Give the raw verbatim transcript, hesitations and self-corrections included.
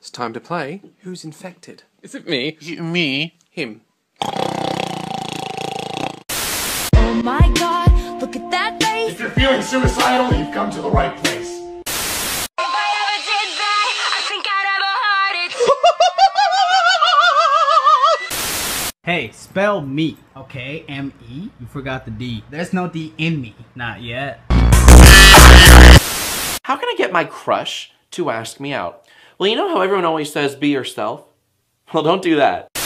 It's time to play Who's Infected? Is it me? You, me? Him. Oh my god, look at that face! If you're feeling suicidal, you've come to the right place. If I ever did that, I think I'd ever heard it. Hey, spell me, okay? M E? You forgot the D. There's no D in me. Not yet. How can I get my crush to ask me out? Well, you know how everyone always says be yourself? Well, don't do that.